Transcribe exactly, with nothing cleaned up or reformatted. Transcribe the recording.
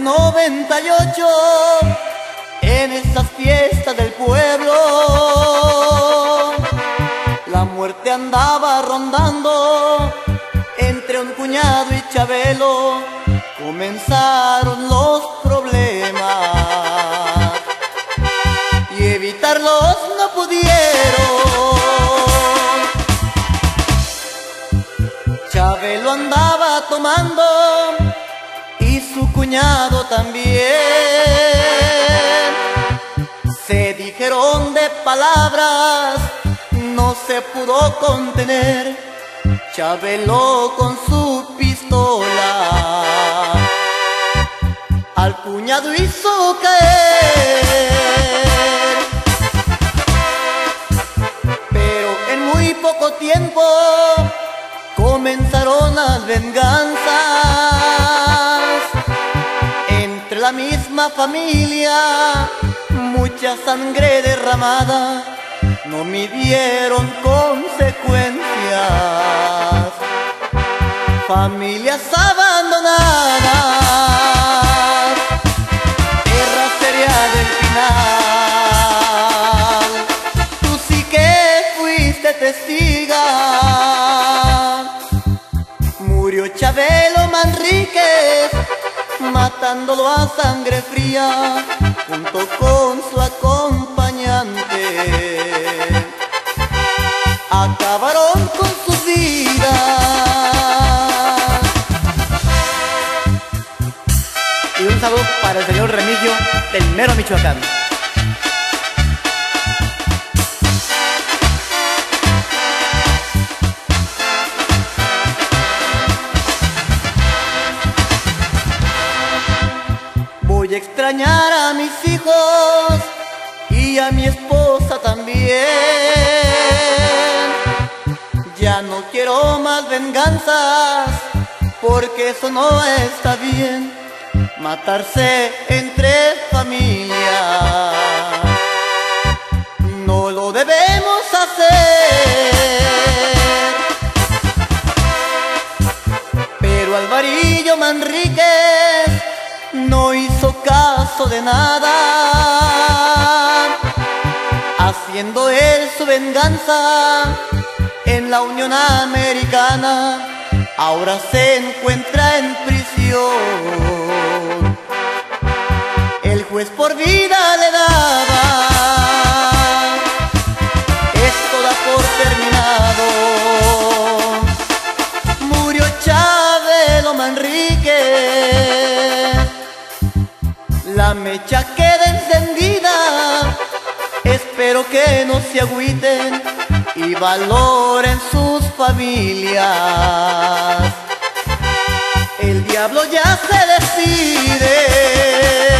noventa y ocho, en esas fiestas del pueblo, la muerte andaba rondando entre un cuñado y Chabelo. Comenzaron los problemas y evitarlos no pudieron. Chabelo andaba tomando y su cuñado también. Se dijeron de palabras, no se pudo contener. Chabelo con su pistola al cuñado hizo caer. Pero en muy poco tiempo comenzaron las venganzas. Entre la misma familia, mucha sangre derramada, no midieron consecuencias. Familias abandonadas, guerra seria del final. Tú sí que fuiste testiga. Murió Chabelo Manríquez, matándolo a sangre fría, junto con su acompañante. Acabaron con sus vidas. Y un saludo para el señor Remigio del mero Michoacán. Voy a extrañar a mis hijos y a mi esposa también. Ya no quiero más venganzas, porque eso no está bien. Matarse entre familias no lo debemos hacer. Pero Alvarillo Manríquez no hizo caso de nada, haciendo él su venganza en la Unión Americana. Ahora se encuentra en prisión. El juez por vida le daba, esto da por terminado. Murió Chabelo Manríquez, la mecha queda encendida. Espero que no se agüiten y valoren sus familias. El diablo ya se decide.